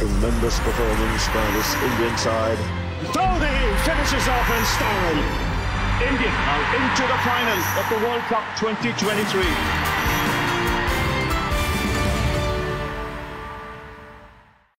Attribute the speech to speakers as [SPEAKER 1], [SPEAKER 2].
[SPEAKER 1] Tremendous performance by this Indian side.
[SPEAKER 2] Dhoni finishes off in style. India are into the final of the World Cup 2023.